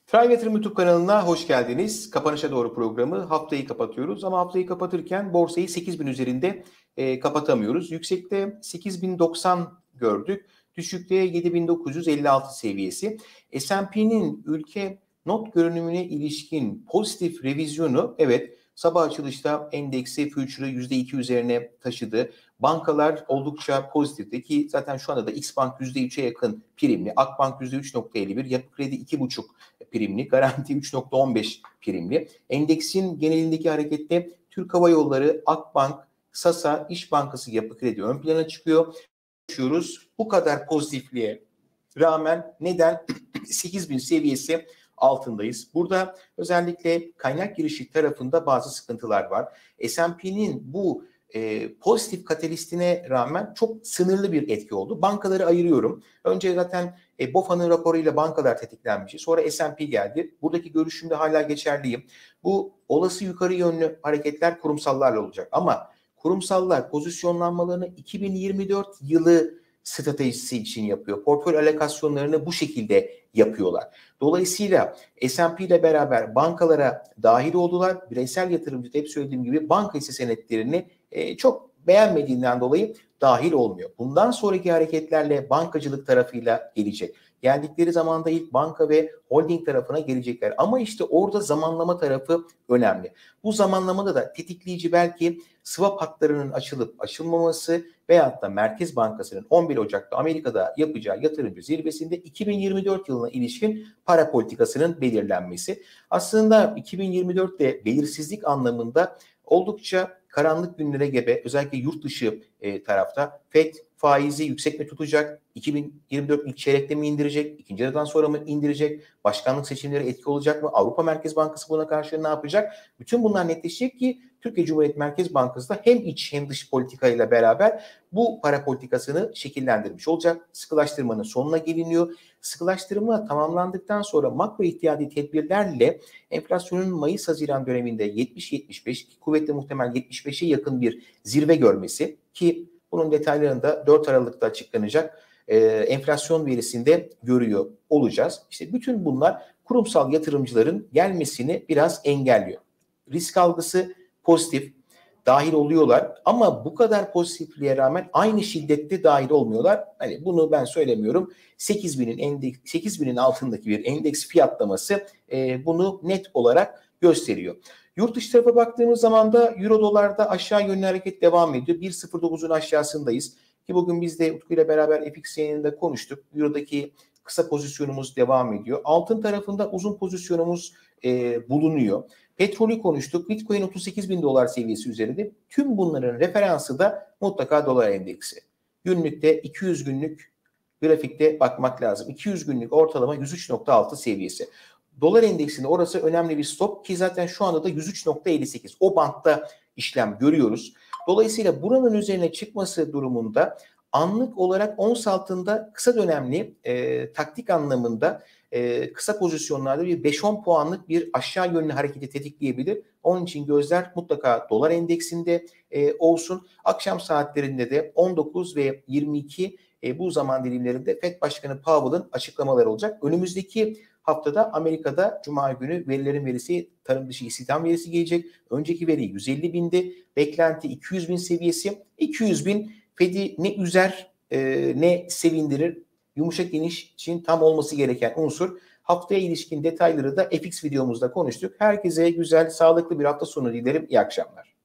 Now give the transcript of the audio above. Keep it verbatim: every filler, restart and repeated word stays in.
Thrive Yatırım YouTube kanalına hoş geldiniz. Kapanışa doğru programı haftayı kapatıyoruz ama haftayı kapatırken borsayı sekiz bin üzerinde e, kapatamıyoruz. Yüksekte sekiz bin doksan gördük. Düşükte yedi bin dokuz yüz elli altı seviyesi. S and P'nin ülke not görünümüne ilişkin pozitif revizyonu, evet, sabah açılışta endeksi future'ı yüzde iki üzerine taşıdı. Bankalar oldukça pozitifti ki zaten şu anda da Xbank yüzde üçe yakın primli, Akbank yüzde üç nokta elli bir, Yapı Kredi iki buçuk primli, Garanti üç nokta on beş primli. Endeksin genelindeki harekette Türk Hava Yolları, Akbank, Sasa, İş Bankası, Yapı Kredi ön plana çıkıyor. Konuşuyoruz. Bu kadar pozitifliğe rağmen neden sekiz bin seviyesi altındayız? Burada özellikle kaynak girişi tarafında bazı sıkıntılar var. S and P'nin bu e, pozitif katalistine rağmen çok sınırlı bir etki oldu. Bankaları ayırıyorum. Önce zaten e, B O Fa'nın raporuyla bankalar tetiklenmişti. Sonra S and P geldi. Buradaki görüşümde hala geçerliyim. Bu olası yukarı yönlü hareketler kurumsallarla olacak. Ama kurumsallar pozisyonlanmalarını iki bin yirmi dört yılı stratejisi için yapıyor. Portföy alokasyonlarını bu şekilde yapıyorlar. Dolayısıyla S and P ile beraber bankalara dahil oldular. Bireysel yatırımcı hep söylediğim gibi banka hisse senetlerini e, çok beğenmediğinden dolayı dahil olmuyor. Bundan sonraki hareketlerle bankacılık tarafıyla gelecek. Geldikleri zaman da ilk banka ve holding tarafına gelecekler. Ama işte orada zamanlama tarafı önemli. Bu zamanlamada da tetikleyici belki swap hatlarının açılıp açılmaması veyahut da Merkez Bankası'nın on bir Ocak'ta Amerika'da yapacağı yatırımcı zirvesinde iki bin yirmi dört yılına ilişkin para politikasının belirlenmesi. Aslında iki bin yirmi dörtte belirsizlik anlamında oldukça karanlık günlere gebe, özellikle yurt dışı e, tarafta Fed faizi yüksek mi tutacak? iki bin yirmi dört ilk çeyrekte mi indirecek? İkinci yarıdan sonra mı indirecek? Başkanlık seçimleri etki olacak mı? Avrupa Merkez Bankası buna karşı ne yapacak? Bütün bunlar netleşecek ki Türkiye Cumhuriyet Merkez Bankası da hem iç hem dış politikayla beraber bu para politikasını şekillendirmiş olacak. Sıkılaştırmanın sonuna geliniyor. Sıkılaştırma tamamlandıktan sonra makro ihtiyati tedbirlerle enflasyonun Mayıs-Haziran döneminde yetmiş yetmiş beş, kuvvetle muhtemel yetmiş beşe yakın bir zirve görmesi ki bunun detaylarında dört Aralık'ta açıklanacak e, enflasyon verisinde görüyor olacağız. İşte bütün bunlar kurumsal yatırımcıların gelmesini biraz engelliyor. Risk algısı pozitif, dahil oluyorlar ama bu kadar pozitifliğe rağmen aynı şiddette dahil olmuyorlar. Hani bunu ben söylemiyorum. sekiz binin endeks, sekiz binin altındaki bir endeks fiyatlaması e, bunu net olarak gösteriyor. Yurt dışı tarafa baktığımız zaman da Euro dolarda aşağı yönlü hareket devam ediyor. bir nokta sıfır dokuzun aşağısındayız. Ki bugün biz de Utku ile beraber F X yayınında konuştuk. Euro'daki kısa pozisyonumuz devam ediyor. Altın tarafında uzun pozisyonumuz e, bulunuyor. Petrolü konuştuk. Bitcoin otuz sekiz bin dolar seviyesi üzerinde. Tüm bunların referansı da mutlaka dolar endeksi. Günlükte iki yüz günlük grafikte bakmak lazım. iki yüz günlük ortalama yüz üç nokta altı seviyesi. Dolar endeksinde orası önemli bir stop ki zaten şu anda da yüz üç nokta elli sekiz. O bantta işlem görüyoruz. Dolayısıyla buranın üzerine çıkması durumunda anlık olarak ons altında kısa dönemli e, taktik anlamında e, kısa pozisyonlarda bir beş on puanlık bir aşağı yönlü hareketi tetikleyebilir. Onun için gözler mutlaka dolar endeksinde e, olsun. Akşam saatlerinde de on dokuz ve yirmi iki e, bu zaman dilimlerinde Fed Başkanı Powell'ın açıklamaları olacak. Önümüzdeki haftada Amerika'da Cuma günü verilerin verisi, tarım dışı istihdam verisi gelecek. Önceki veri yüz elli bindi. Beklenti iki yüz bin seviyesi. iki yüz bin Fed'i ne üzer e, ne sevindirir. Yumuşak iniş için tam olması gereken unsur. Haftaya ilişkin detayları da F X videomuzda konuştuk. Herkese güzel, sağlıklı bir hafta sonu dilerim. İyi akşamlar.